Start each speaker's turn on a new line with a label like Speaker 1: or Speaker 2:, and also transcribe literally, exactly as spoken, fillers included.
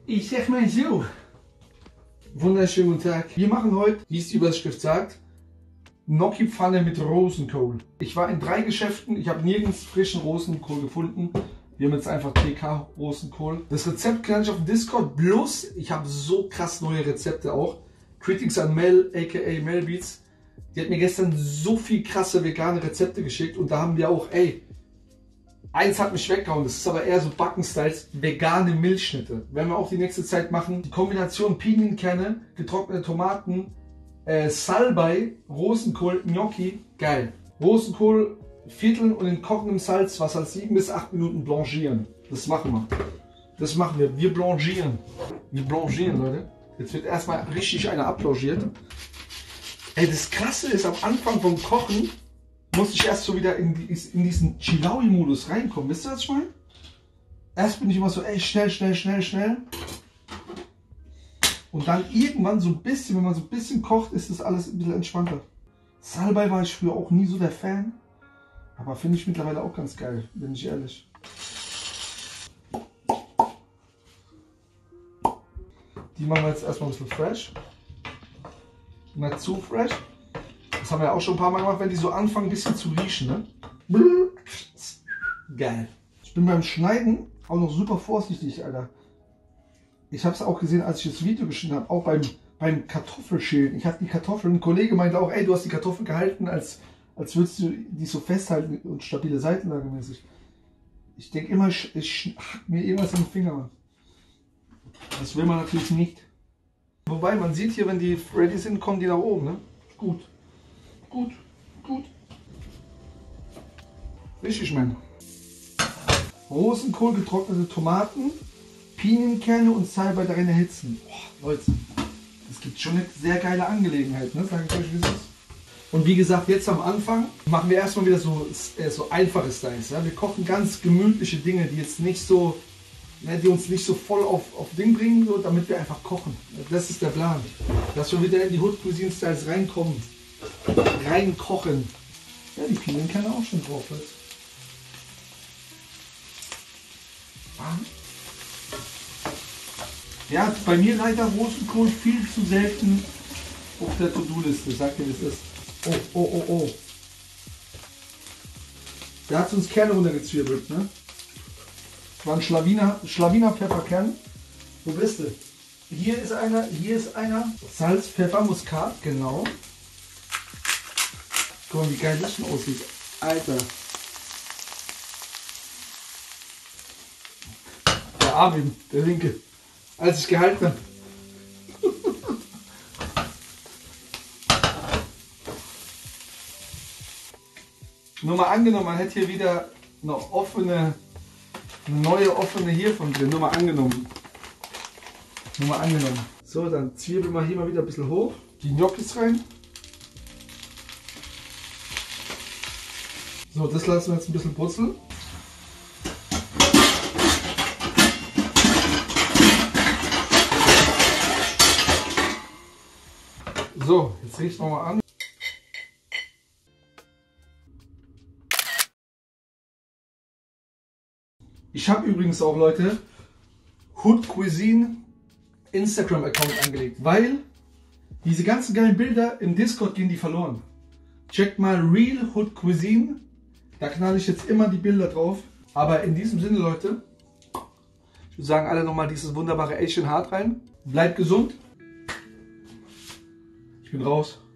Speaker 1: Ich sag mal so. Wunderschönen guten Tag. Wir machen heute, wie es die Überschrift sagt, Gnocchi-Pfanne mit Rosenkohl. Ich war in drei Geschäften, ich habe nirgends frischen Rosenkohl gefunden. Wir haben jetzt einfach T K-Rosenkohl. Das Rezept kann ich auf dem Discord, bloß ich habe so krass neue Rezepte auch. Critics an Mel, aka Melbeats, die hat mir gestern so viel krasse vegane Rezepte geschickt und da haben wir auch, ey, eins hat mich weggehauen, das ist aber eher so Backen-Styles, vegane Milchschnitte. Werden wir auch die nächste Zeit machen. Die Kombination Pinienkerne, getrocknete Tomaten, äh, Salbei, Rosenkohl, Gnocchi, geil. Rosenkohl vierteln und in kochendem Salzwasser sieben bis acht Minuten blanchieren. Das machen wir. Das machen wir. Wir blanchieren. Wir blanchieren, Leute. Jetzt wird erstmal richtig einer abblanchiert. Ey, das Krasse ist, am Anfang vom Kochen muss ich erst so wieder in, die, in diesen Chilawi-Modus reinkommen. Wisst ihr, was ich meine? Erst bin ich immer so, ey, schnell, schnell, schnell, schnell. Und dann irgendwann so ein bisschen, wenn man so ein bisschen kocht, ist das alles ein bisschen entspannter. Salbei war ich früher auch nie so der Fan. Aber finde ich mittlerweile auch ganz geil, bin ich ehrlich. Die machen wir jetzt erstmal ein bisschen fresh. Nicht zu fresh. Das haben wir ja auch schon ein paar Mal gemacht, wenn die so anfangen ein bisschen zu riechen. Ne? Geil. Ich bin beim Schneiden auch noch super vorsichtig, Alter. Ich habe es auch gesehen, als ich das Video geschnitten habe, auch beim, beim Kartoffelschälen. Ich hatte die Kartoffeln, ein Kollege meinte auch, ey, du hast die Kartoffeln gehalten, als, als würdest du die so festhalten und stabile Seitenlage mäßig. Ich denke immer, ich, ich hack mir irgendwas in den Finger. Das will man natürlich nicht. Wobei, man sieht hier, wenn die ready sind, kommen die nach oben. Ne? Gut. Gut. Gut. Richtig, Mann. Rosenkohl, getrocknete Tomaten, Pinienkerne und Salbei darin erhitzen. Boah, Leute, das gibt schon eine sehr geile Angelegenheit, ne? Sag ich euch, wie es ist. Und wie gesagt, jetzt am Anfang machen wir erstmal wieder so, äh, so einfache Styles. Ja? Wir kochen ganz gemütliche Dinge, die jetzt nicht so, ne, die uns nicht so voll auf, auf Ding bringen, so, damit wir einfach kochen. Das ist der Plan. Dass wir wieder in die Hood Cuisine Styles reinkommen. Reinkochen. Ja, die Pinienkerne auch schon drauf. Jetzt. Ja, bei mir leider Rosenkohl viel zu selten auf der To-Do-Liste. Sagt ihr, wie es ist. Oh, oh, oh, oh. Der hat uns Kerne runtergezwirbelt, ne? Das war ein Schlawiner, Schlawiner Pfefferkern. Wo bist du? Hier ist einer, hier ist einer. Salz, Pfeffer, Muskat, genau. Guck mal, wie geil das schon aussieht. Alter. Der Armin, der Linke. Als ich gehalten habe. Nur mal angenommen, man hätte hier wieder eine offene, eine neue offene hiervon drin. Nur mal angenommen. Nur mal angenommen. So, dann zwiebeln wir hier mal wieder ein bisschen hoch. Die Gnocchis rein. So, das lassen wir jetzt ein bisschen brutzeln. So, jetzt riechen wir mal an. Ich habe übrigens auch, Leute, Hood Cuisine Instagram Account angelegt, weil diese ganzen geilen Bilder im Discord gehen die verloren. Checkt mal Real Hood Cuisine, da knall ich jetzt immer die Bilder drauf. Aber in diesem Sinne, Leute, ich würde sagen, alle nochmal dieses wunderbare Asian Heart rein. Bleibt gesund. Ich bin raus.